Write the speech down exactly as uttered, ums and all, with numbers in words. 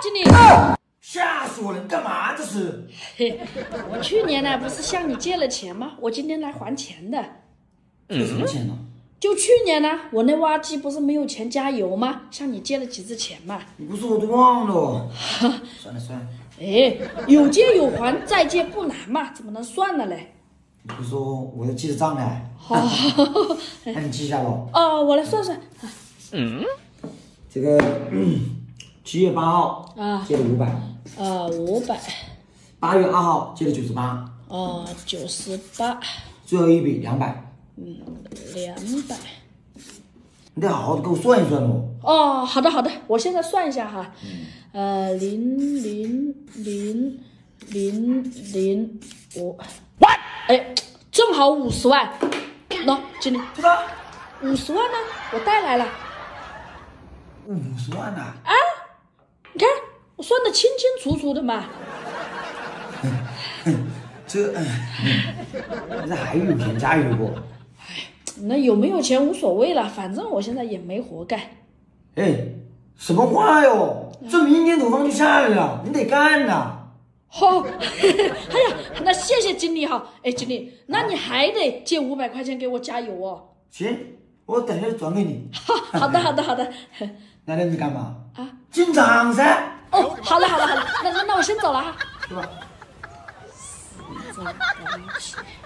经理。 吓死我了！你干嘛这是？ 嘿，我去年呢不是向你借了钱吗？我今天来还钱的。 借什么钱呢？ 就去年呢，我那挖机不是没有钱加油吗？向你借了几次钱嘛。 你不说我都忘了哦。算了算了。 哎，有借有还，再借不难嘛，怎么能算了嘞？ 你不说我要记着账嘞。 好， 那你记一下喽。 哦，我来算算。 嗯，这个七月八号啊， 借了五百。 呃，五百。 八月二号借了九十八。 哦，九十八。 最后一笔两百。 嗯，两百。 你得好好的给我算一算哦。 哦，好的好的，我现在算一下哈。嗯、呃，零零零零零五。What？ 哎，正好五十万。喏，经理。 这个五十万呢？我带来了。 五十万呐！ 啊，你看我算的清清楚楚的嘛。 这，这还有钱加油不？ 哎，那有没有钱无所谓了，反正我现在也没活干。 哎，什么话哟？这明天土方就下来了，你得干呐！ 好、哦，哎呀，那谢谢经理哈。哎，经理，那你还得借五百块钱给我加油哦。 行，我等下转给你。 好的，好的，好的。 奶奶，你干嘛？ 啊， 进场噻。 哦，好了，好了，好了，那那那我先走了哈。 是吧？ 死在一起。